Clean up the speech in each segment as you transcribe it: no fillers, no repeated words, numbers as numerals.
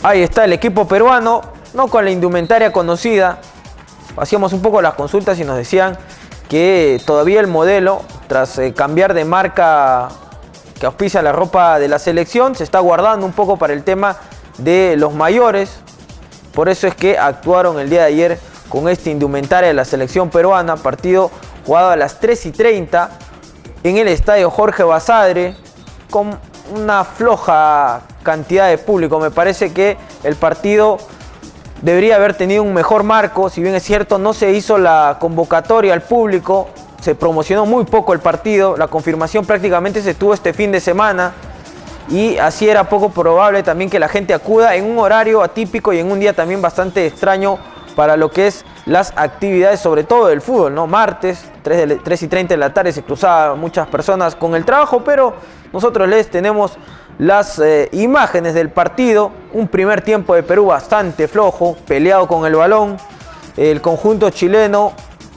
Ahí está el equipo peruano, no con la indumentaria conocida. Hacíamos un poco las consultas y nos decían que todavía el modelo, tras cambiar de marca que auspicia la ropa de la selección, se está guardando un poco para el tema de los mayores. Por eso es que actuaron el día de ayer con esta indumentaria de la selección peruana. Partido jugado a las 3:30 en el estadio Jorge Basadre, con una floja cantidad de público. Me parece que el partido debería haber tenido un mejor marco. Si bien es cierto, no se hizo la convocatoria al público, se promocionó muy poco el partido. La confirmación prácticamente se tuvo este fin de semana y así era poco probable también que la gente acuda en un horario atípico y en un día también bastante extraño para lo que es las actividades, sobre todo del fútbol, ¿no? Martes, 3:30 de la tarde, se cruzaban muchas personas con el trabajo, pero nosotros les tenemos las imágenes del partido. Un primer tiempo de Perú bastante flojo, peleado con el balón. El conjunto chileno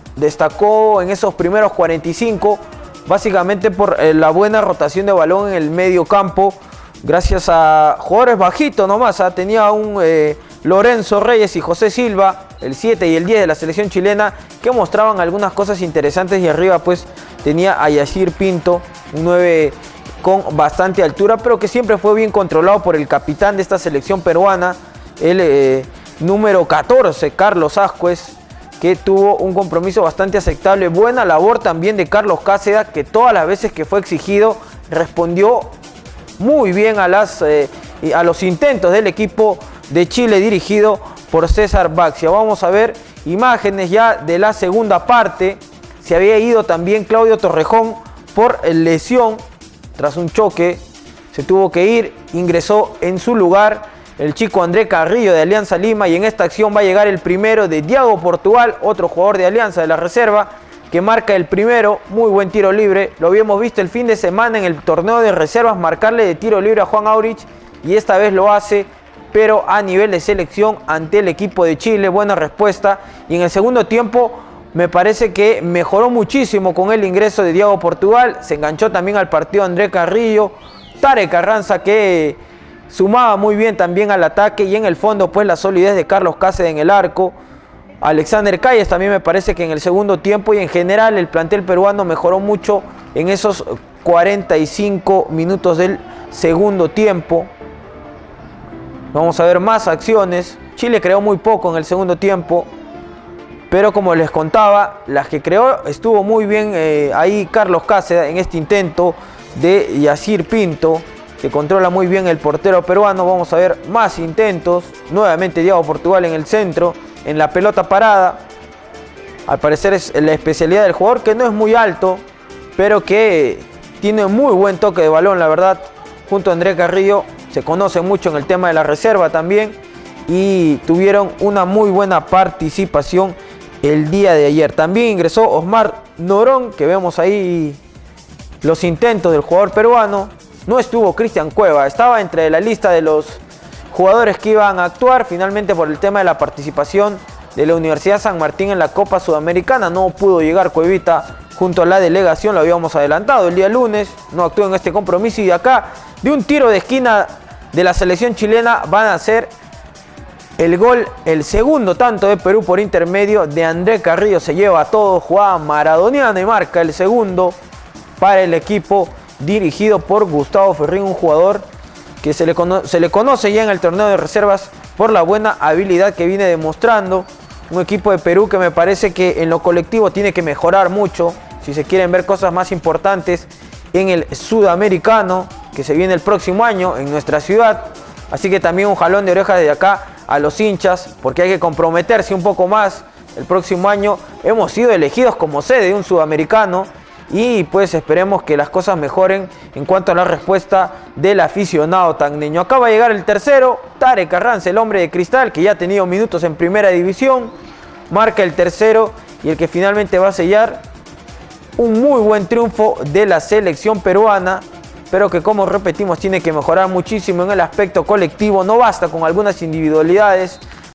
destacó en esos primeros 45, básicamente por la buena rotación de balón en el medio campo, gracias a jugadores bajitos nomás. Tenía un Lorenzo Reyes y José Silva, el 7 y el 10 de la selección chilena, que mostraban algunas cosas interesantes, y arriba pues tenía a Yacir Pinto, un 9 con bastante altura, pero que siempre fue bien controlado por el capitán de esta selección peruana, el número 14, Carlos Ascuez, que tuvo un compromiso bastante aceptable. Buena labor también de Carlos Cáceres, que todas las veces que fue exigido respondió muy bien a los intentos del equipo de Chile dirigido por César Baxia. Vamos a ver imágenes ya de la segunda parte. Se había ido también Claudio Torrejón por lesión tras un choque, se tuvo que ir, ingresó en su lugar el chico André Carrillo de Alianza Lima, y en esta acción va a llegar el primero de Diago Portugal, otro jugador de Alianza de la reserva, que marca el primero. Muy buen tiro libre, lo habíamos visto el fin de semana en el torneo de reservas marcarle de tiro libre a Juan Aurich, y esta vez lo hace, pero a nivel de selección ante el equipo de Chile. Buena respuesta, y en el segundo tiempo me parece que mejoró muchísimo con el ingreso de Diago Portugal. Se enganchó también al partido André Carrillo, Tarek Carranza, que sumaba muy bien también al ataque, y en el fondo pues la solidez de Carlos Cáceres en el arco. Alexander Calles también me parece que en el segundo tiempo, y en general el plantel peruano mejoró mucho en esos 45 minutos del segundo tiempo. Vamos a ver más acciones. Chile creó muy poco en el segundo tiempo, pero como les contaba, las que creó estuvo muy bien ahí Carlos Cáceres en este intento de Yacir Pinto, que controla muy bien el portero peruano. Vamos a ver más intentos. Nuevamente Diago Portugal en el centro, en la pelota parada. Al parecer es la especialidad del jugador, que no es muy alto, pero que tiene muy buen toque de balón, la verdad. Junto a André Carrillo, se conoce mucho en el tema de la reserva también, y tuvieron una muy buena participación el día de ayer. También ingresó Osmar Norón, que vemos ahí los intentos del jugador peruano. No estuvo Cristian Cueva, estaba entre la lista de los jugadores que iban a actuar. Finalmente, por el tema de la participación de la Universidad San Martín en la Copa Sudamericana, no pudo llegar Cuevita junto a la delegación. Lo habíamos adelantado el día lunes, no actuó en este compromiso, y de acá, de un tiro de esquina de la selección chilena, van a hacer el gol, el segundo tanto de Perú por intermedio de André Carrillo. Se lleva a todo, jugada maradoniana, y marca el segundo para el equipo dirigido por Gustavo Ferrín, un jugador que se le conoce ya en el torneo de reservas por la buena habilidad que viene demostrando. Un equipo de Perú que me parece que en lo colectivo tiene que mejorar mucho si se quieren ver cosas más importantes en el sudamericano que se viene el próximo año en nuestra ciudad. Así que también un jalón de orejas desde acá a los hinchas, porque hay que comprometerse un poco más. El próximo año hemos sido elegidos como sede de un sudamericano, y pues esperemos que las cosas mejoren en cuanto a la respuesta del aficionado tacneño. Acaba de llegar el tercero, Tarek Carranza, el hombre de cristal, que ya ha tenido minutos en primera división, marca el tercero, y el que finalmente va a sellar un muy buen triunfo de la selección peruana, pero que, como repetimos, tiene que mejorar muchísimo en el aspecto colectivo. No basta con algunas individualidades,